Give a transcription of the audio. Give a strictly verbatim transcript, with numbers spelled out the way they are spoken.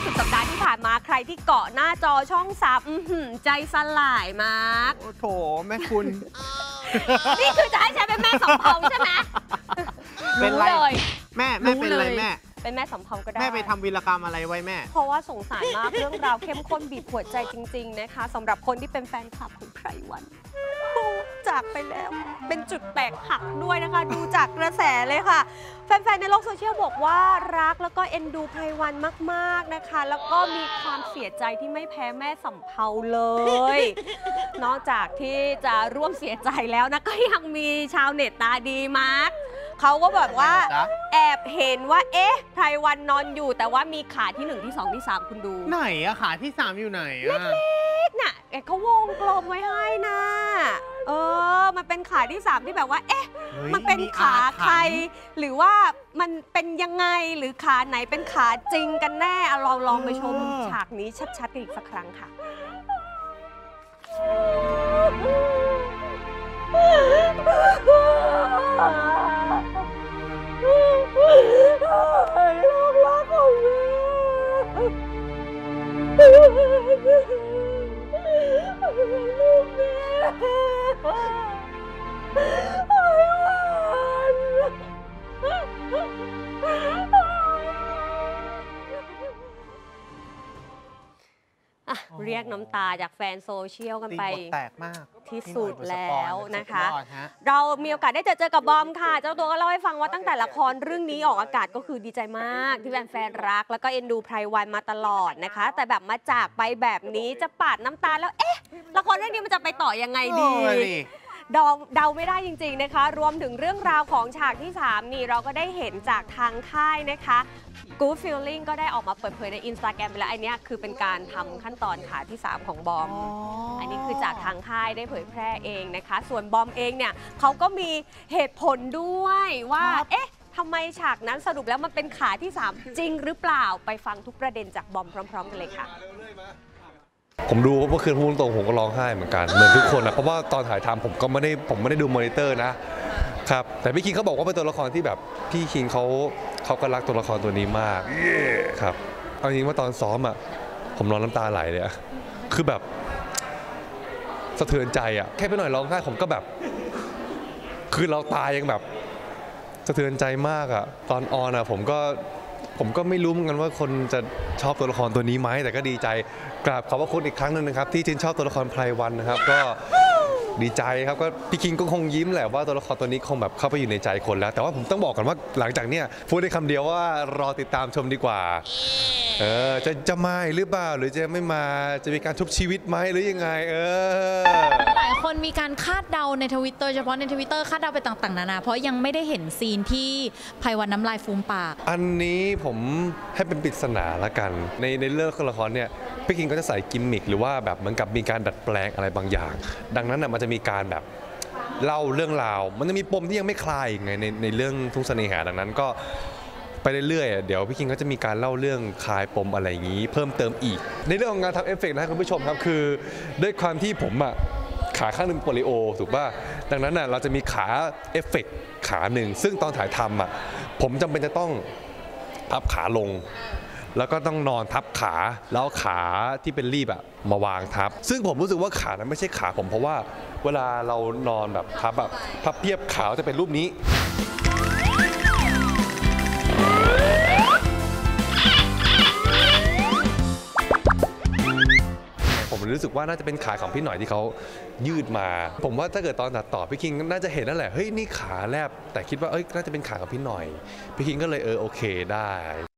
สุดสัปดาห์ที่ผ่านมาใครที่เกาะหน้าจอช่องสามใจสลายมากโอ้โถแม่คุณนี่คือจะให้ใช้เป็นแม่สำเภาใช่ไหมเป็นไรรู้เลยแม่แม่เป็นอะไรแม่เป็นแม่สำเภาก็ได้แม่ไปทำวีรกรรมอะไรไว้แม่เพราะว่าสงสารมาก เรื่องราวเข้มข้นบีบหัวใจจริง ๆ นะคะสำหรับคนที่เป็นแฟนคลับของไพรวันจากไปแล้วเป็นจุดแตกหักด้วยนะคะ ดูจากกระแสเลยค่ะ แฟนๆในโลกโซเชียลบอกว่ารักแล้วก็เอ็นดูไพรวันมากๆนะคะ แล้วก็มีความเสียใจที่ไม่แพ้แม่สำเภาเลย นอกจากที่จะร่วมเสียใจแล้วนะก็ยังมีชาวเน็ตตาดีมากเขาก็แบบว่าแอบเห็นว่าเอ๊ะไพรวันนอนอยู่แต่ว่ามีขาที่หนึ่งที่สองที่สามคุณดูไหนอะขาที่สามอยู่ไหนอะเล็กๆน่ะเขาวงกลมไว้ให้นะเออมันเป็นขาที่สามที่แบบว่าเอ๊ะมันเป็นขาใครหรือว่ามันเป็นยังไงหรือขาไหนเป็นขาจริงกันแน่เอาลองลองไปชมฉากนี้ชัดๆกันอีกสักครั้งค่ะลูกรักของแม่ลูกแม่ไอ้วันอ่ะเรียกน้ำตาจากแฟนโซเชียลกันไปแตกมากที่สุดแล้วนะคะฮะเรามีโอกาสได้เจอเจอกับบอมค่ะ เจ้าตัวก็เล่าให้ฟังว่าตั้งแต่ละครเรื่องนี้ออกอากาศก็คือดีใจมากที่แฟนๆรักแล้วก็เอ็นดูไพรวันมาตลอดนะคะ แต่แบบมาจากไปแบบนี้จะปาดน้ำตาแล้วเอ๊ะละครเรื่องนี้มันจะไปต่อยังไงดีเดาเดาไม่ได้จริงๆนะคะ รวมถึงเรื่องราวของฉากที่สามนี่เราก็ได้เห็นจากทางค่ายนะคะ Good Feeling ก็ได้ออกมาเปิดเผยใน Instagram ไปแล้วอันนี้คือเป็นการทำขั้นตอนขาที่สามของบอมอ๋ออันนี้คือจากทางค่ายได้เผยแพร่เองนะคะ ส่วนบอมเองเนี่ยเขาก็มีเหตุผลด้วยว่าเอ๊ะทำไมฉากนั้นสรุปแล้วมันเป็นขาที่สามจริงหรือเปล่าไปฟังทุกประเด็นจากบอมพร้อมๆกันเลยค่ะผมดูเมื่อคืนพูดตรงผมก็ร้องไห้เหมือนกันเหมือนทุกคนนะเพราะว่าตอนถ่ายทำผมก็ไม่ได้ผมไม่ได้ดูมอนิเตอร์นะครับแต่พี่คิงเขาบอกว่าเป็นตัวละครที่แบบพี่คิงเขาเขาก็รักตัวละครตัวนี้มากครับเอาจริงว่าตอนซ้อมอ่ะผมร้องน้ำตาไหลเลยอะคือแบบสะเทือนใจอ่ะแค่ไปหน่อยร้องไห้ผมก็แบบคือเราตายยังแบบสะเทือนใจมากอ่ะตอนออนอ่ะผมก็ผมก็ไม่รู้เหมือนกันว่าคนจะชอบตัวละครตัวนี้ไหมแต่ก็ดีใจกราบขอบพระคุณอีกครั้งหนึ่งนะครับที่ชื่นชอบตัวละครไพรวันนะครับก็ดีใจครับก็พี่คิงก็คงยิ้มแหละว่าตัวละครตัวนี้คงแบบเข้าไปอยู่ในใจคนแล้วแต่ว่าผมต้องบอกกันว่าหลังจากเนี้ยพูดได้คำเดียวว่ารอติดตามชมดีกว่าเออจะจะมาหรือเปล่าหรือจะไม่มาจะมีการชุบชีวิตไหมหรือยังไงเออหลายคนมีการคาดเดาในทวิตเตอร์เฉพาะในทวิตเตอร์คาดเดาไปต่างๆนานาเพราะยังไม่ได้เห็นซีนที่ไพวันน้ำลายฟูมปากอันนี้ผมให้เป็นปริศนาละกันในในเรื่องละครเนี่ยพี่คิงก็จะใส่กิมมิคหรือว่าแบบเหมือนกับมีการดัดแปลงอะไรบางอย่างดังนั้นน่ะมันจะมีการแบบเล่าเรื่องราวมันจะมีปมที่ยังไม่คลายไงในในเรื่องทุ่งเสน่หาดังนั้นก็ไปเรื่อยๆเดี๋ยวพี่คิงก็จะมีการเล่าเรื่องคลายปมอะไรอย่างนี้เพิ่มเติมอีกในเรื่องของงานทำเอฟเฟกต์นะคุณผู้ชมครับคือด้วยความที่ผมอ่ะขาข้างหนึ่งโปลิโอถูกป่ะดังนั้นน่ะเราจะมีขาเอฟเฟกต์ขาหนึ่งซึ่งตอนถ่ายทำอ่ะผมจำเป็นจะต้องพับขาลงแล้วก็ต้องนอนทับขาแล้วขาที่เป็นรีบอะมาวางทับซึ่งผมรู้สึกว่าขานั้นไม่ใช่ขาผมเพราะว่าเวลาเรานอนแบบทับแบบพับเพียบขาจะเป็นรูปนี้ผมรู้สึกว่าน่าจะเป็นขาของพี่หน่อยที่เขายืดมาผมว่าถ้าเกิดตอนตัดต่อพี่คิงน่าจะเห็นนั่นแหละเฮ้ยนี่ขาแลบแต่คิดว่าเอ้ยน่าจะเป็นขาของพี่หน่อยพี่คิงก็เลยเออโอเคได้